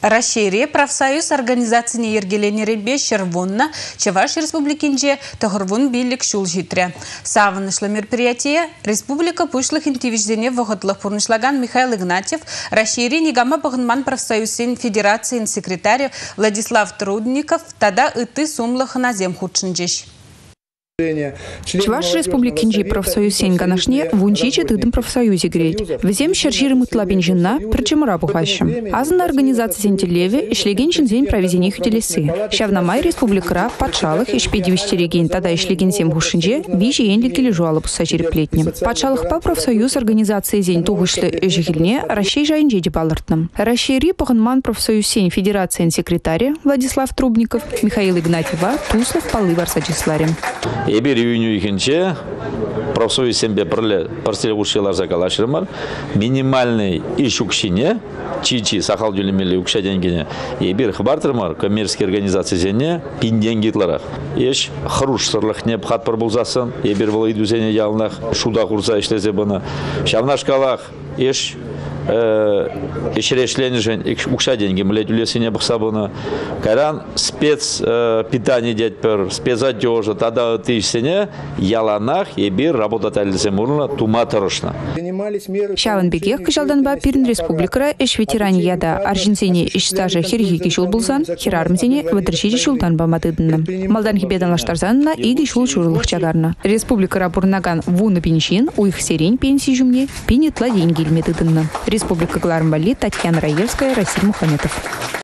Россия профсоюз организацияны ергеленеребе Червонна Чуваш республикинже Тахырвун бийлик шул житре. Савынышлы мероприятие республика пушлых интивиждене вғытлық пурнышлаган Михаил Игнатьев, Россия Нигама Бағынман профсоюзен федерациян секретарь Владислав Трудников тада ыты сумлых назем худшынжеш. Чуваш республикинжи профсоюз сенганашне вунчичи тыдым профсоюзе грейт. Везем шерширы мытлабин жинна причемура бухащим. Азна организация сентелеве ишлеген чинзень проведение хютелесы. Шавнамай республикара подшалых ишпедивиштереген тада ишлеген сем хушинже вижи енлики лежуала пуссачири плетнем. Подшалых по профсоюз организации зень тугышлы эжигильне Россия жайнже депалартным. Россия Паханман профсоюз сень федерация секретарь Владислав Трубников, Михаил Игнатьева, Туслов Палы Варсачисларем. Ебир июню ихинче профсоюз сембе парсель ушилар закалашырмар минимальный иш укшине чичи сахал дюлемели укша денгене ебир хабартырмар коммерческий организация зене пин денгитларах еш хруш сырлыхне хат пробулзасын ебир было идузене ялнах шуда курса ишлезе бана шавнашкалах еш ешерешленежен укша деньги млеть улесине бахсабына каран спец питание детпер спецодежа тада тысячне яланах ебир работать ализемурна туматорошна. Шаван бегех кышалданба пирн республикара эш ветеранияда аржинсене иш стажа хирги кишул булсан хирармсене вадршиди шулданба матыдынным. Малдан хибедан лаштарзанна иги шул шурлых чагарна. Республикара бурнаган вуны пинчин уих серень пенсий жумне пинитла деньги метыдынным. Республика Глармбали, Татьяна Раевская, Расиль Мухаметов.